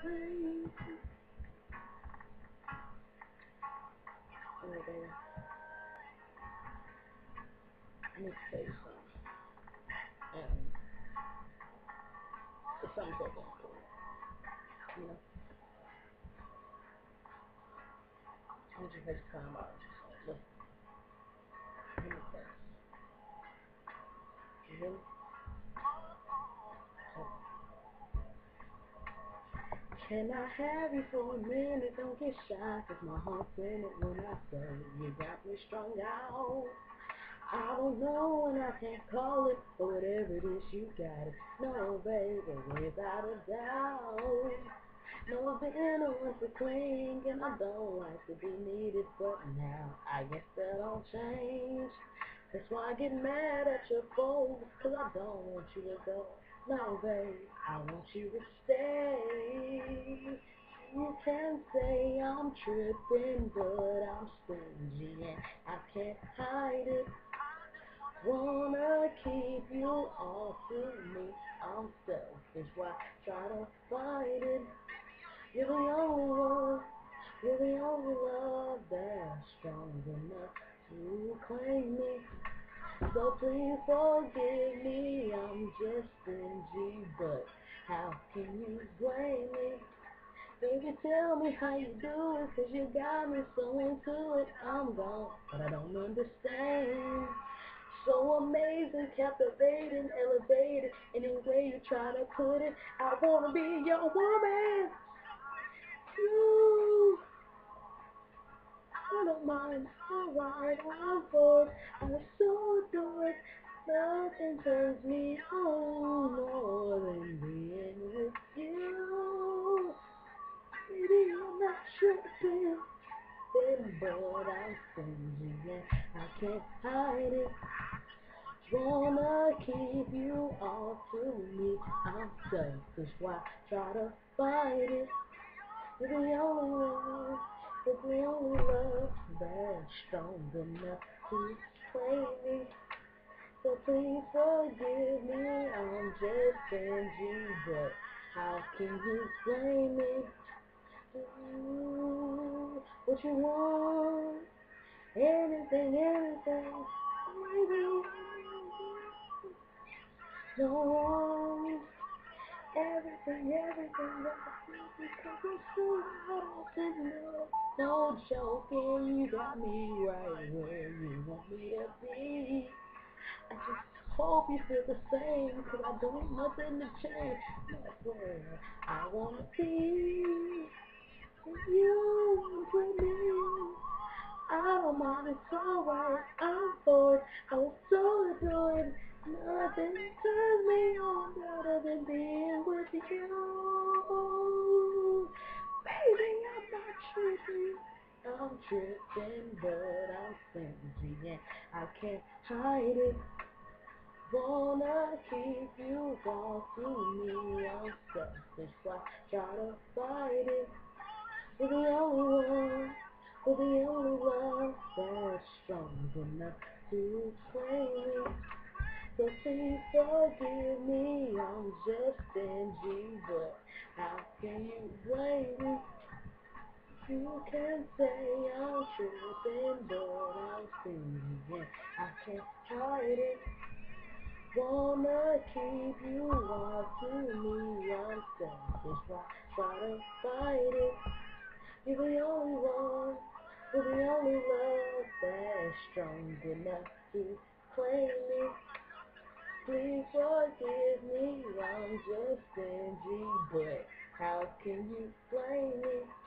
crazy. Anyway, baby, I need to tell you something. And it's something so important. You know, I want you to take some time out and just listen. Hear me first. You hear me? Can I have you for a minute? Don't get shy, 'cause my heart's in it when I say you got me strung out. I don't know and I can't call it, but whatever it is, you got it. No, baby, without a doubt. No, the inner one's a cling, and I don't like to be needed, but now I guess that all changed. That's why I get mad at your folks, 'cause I don't want you to go. No, babe, I want you to stay. You can say I'm tripping, but I'm stingy and I can't hide it. Wanna keep you all to me. I'm selfish, why try to fight it? You're the only one, you're the only love that's strong enough to claim me. So please forgive me, I'm just stingy, but how can you blame me? Baby, tell me how you do it, 'cause you got me so into it. I'm gone, but I don't understand. So amazing, captivating, elevated, any way you try to put it. I wanna be your woman. You, I don't mind, alright, I'm bored. I so adore it. Nothing turns me on more than being with you. Baby, I'm not tripping, but I'm stingy and I can't hide it. Wanna keep you all to me. I'm selfish, why try to fight it? You're the only one, you're the only love that's strong enough to claim me. So please forgive me, I'm just stingy, but how can you blame me? Do what you want, anything, anything, baby. No, everything that I feel because I'm so lost in love. No joking, you got me right where you want me to be. I just hope you feel the same, 'cause I don't want nothing to change. That's where I wanna be. With you, with me. I don't mind, it's alright. I'm bored. I was so adored. Nothing turns me on better than being with you. Baby, I'm not tripping. I'm tripping, but I'm stingy and I can't hide it. Wanna keep you all to me. I'm selfish, why try to fight it? You're the only one, you're the only love that's strong enough to claim me. So please forgive me, I'm just stingy, but how can you blame me? You can say I'm tripping, but I'm stingy and I can't hide it. Wanna keep you all to me, I'm selfish, why try to fight it? You're the only one, you're the only love that's strong enough to claim me. Please forgive me, I'm just stingy, but how can you blame me?